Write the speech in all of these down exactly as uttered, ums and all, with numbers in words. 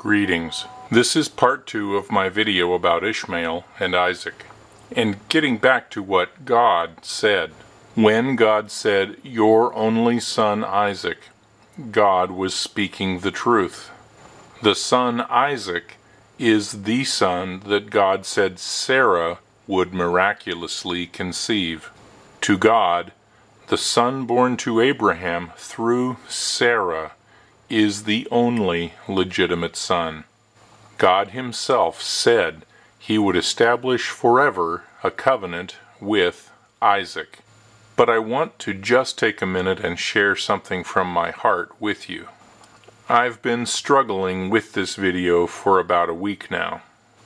Greetings. This is part two of my video about Ishmael and Isaac. And getting back to what God said. When God said, "Your only son Isaac," God was speaking the truth. The son Isaac is the son that God said Sarah would miraculously conceive. To God, the son born to Abraham through Sarah is the only legitimate son. God himself said he would establish forever a covenant with Isaac. But I want to just take a minute and share something from my heart with you. I've been struggling with this video for about a week now.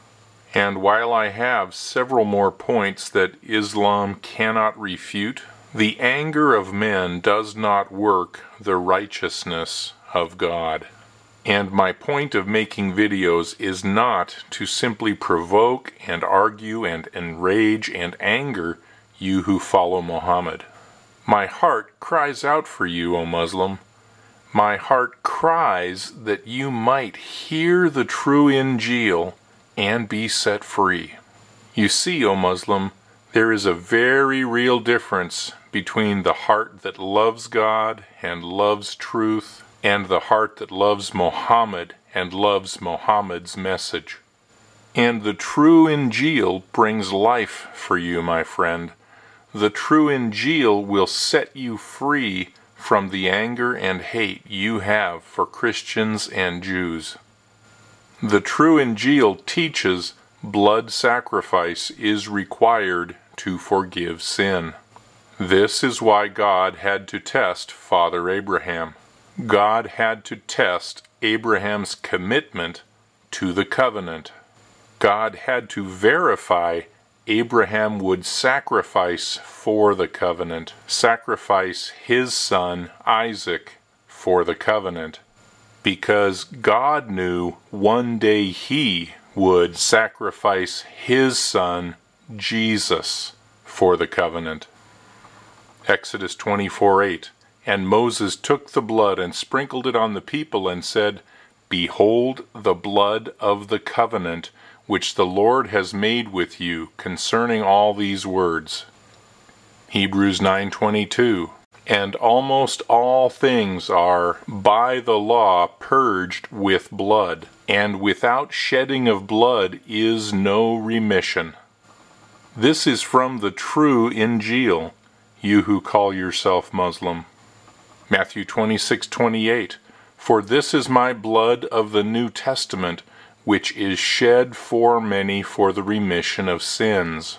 And while I have several more points that Islam cannot refute, the anger of men does not work the righteousness of God. And my point of making videos is not to simply provoke and argue and enrage and anger you who follow Muhammad. My heart cries out for you, O Muslim. My heart cries that you might hear the true Injil and be set free. You see, O Muslim, there is a very real difference between the heart that loves God and loves truth and the heart that loves Muhammad and loves Muhammad's message. And the true Injil brings life for you, my friend. The true Injil will set you free from the anger and hate you have for Christians and Jews. The true Injil teaches blood sacrifice is required to forgive sin. This is why God had to test Father Abraham. God had to test Abraham's commitment to the covenant. God had to verify Abraham would sacrifice for the covenant, sacrifice his son Isaac for the covenant, because God knew one day he would sacrifice his son Jesus for the covenant. Exodus twenty-four eight. And Moses took the blood and sprinkled it on the people and said, "Behold the blood of the covenant which the Lord has made with you concerning all these words." Hebrews nine twenty-two. And almost all things are by the law purged with blood, and without shedding of blood is no remission. This is from the true Injil, you who call yourself Muslim. Matthew twenty-six twenty-eight. For this is my blood of the New Testament, which is shed for many for the remission of sins.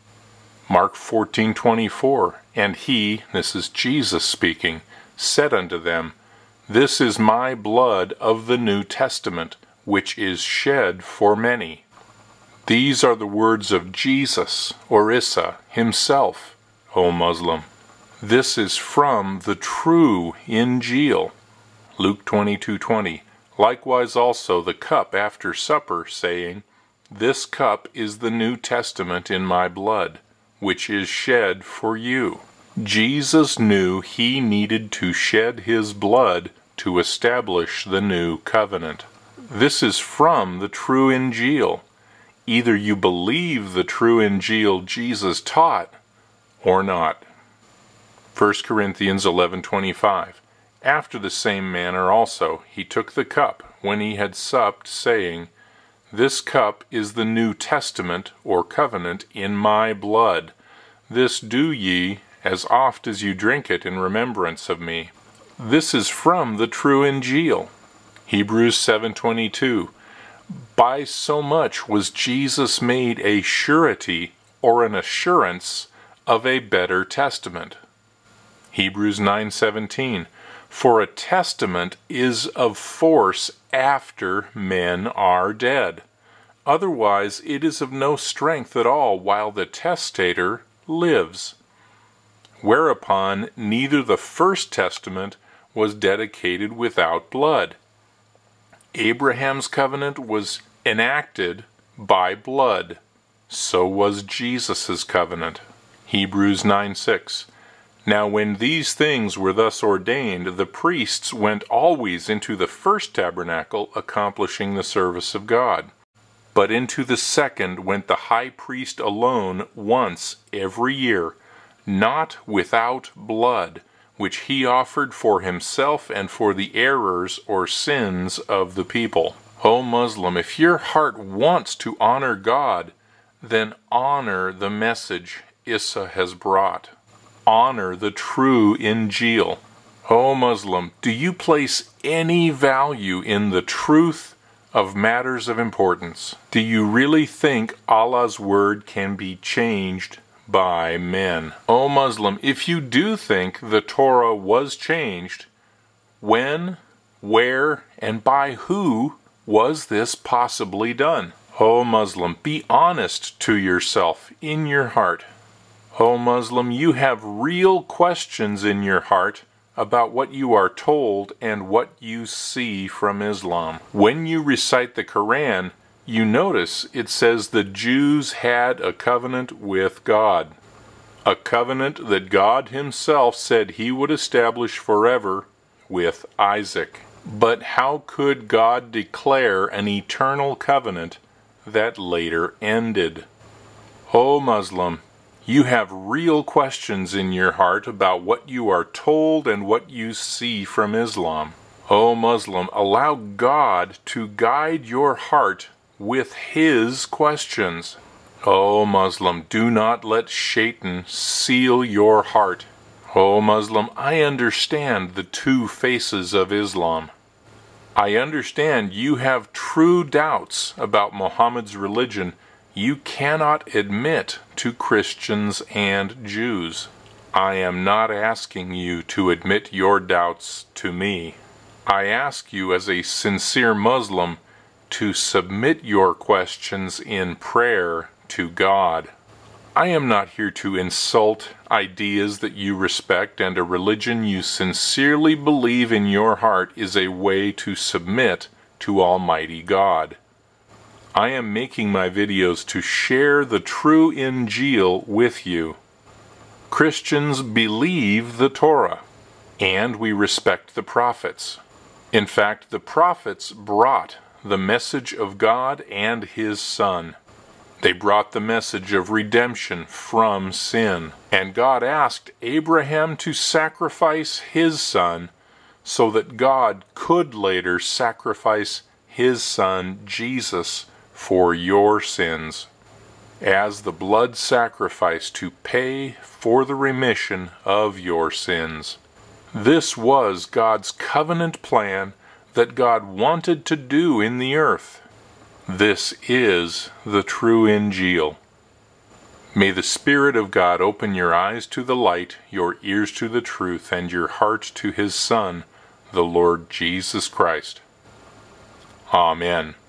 Mark fourteen twenty-four. And he, this is Jesus speaking, said unto them, This is my blood of the New Testament, which is shed for many. These are the words of Jesus, or Isa, himself, O Muslim. This is from the true Injil. Luke twenty-two twenty. Likewise also the cup after supper, saying, This cup is the New Testament in my blood, which is shed for you. Jesus knew he needed to shed his blood to establish the new covenant. This is from the true Injil. Either you believe the true Injil Jesus taught, or not. First Corinthians eleven twenty-five. After the same manner also he took the cup when he had supped, saying, This cup is the New Testament or covenant in my blood. This do ye as oft as you drink it in remembrance of me. This is from the true Injil. Hebrews seven twenty-two. By so much was Jesus made a surety or an assurance of a better testament. Hebrews nine seventeen. For a testament is of force after men are dead. Otherwise it is of no strength at all while the testator lives. Whereupon neither the first testament was dedicated without blood. Abraham's covenant was enacted by blood. So was Jesus' covenant. Hebrews nine six. Now when these things were thus ordained, the priests went always into the first tabernacle, accomplishing the service of God. But into the second went the high priest alone once every year, not without blood, which he offered for himself and for the errors or sins of the people. O Muslim, if your heart wants to honor God, then honor the message Isa has brought. Honor the true Injil. O Muslim, do you place any value in the truth of matters of importance? Do you really think Allah's word can be changed by men? O Muslim, if you do think the Torah was changed, when, where, and by who was this possibly done? O Muslim, be honest to yourself in your heart. O Muslim, you have real questions in your heart about what you are told and what you see from Islam. When you recite the Quran, you notice it says the Jews had a covenant with God. A covenant that God himself said he would establish forever with Isaac. But how could God declare an eternal covenant that later ended? O Muslim, you have real questions in your heart about what you are told and what you see from Islam. O Muslim, allow God to guide your heart with his questions. O Muslim, do not let Shaitan seal your heart. O Muslim, I understand the two faces of Islam. I understand you have true doubts about Muhammad's religion you cannot admit to Christians and Jews. I am not asking you to admit your doubts to me. I ask you as a sincere Muslim to submit your questions in prayer to God. I am not here to insult ideas that you respect, and a religion you sincerely believe in your heart is a way to submit to Almighty God. I am making my videos to share the true Injil with you. Christians believe the Torah, and we respect the prophets. In fact, the prophets brought the message of God and his Son. They brought the message of redemption from sin. And God asked Abraham to sacrifice his son so that God could later sacrifice his son, Jesus, for your sins, as the blood sacrifice to pay for the remission of your sins. This was God's covenant plan that God wanted to do in the earth. This is the true Injil. May the Spirit of God open your eyes to the light, your ears to the truth, and your heart to his Son, the Lord Jesus Christ. Amen.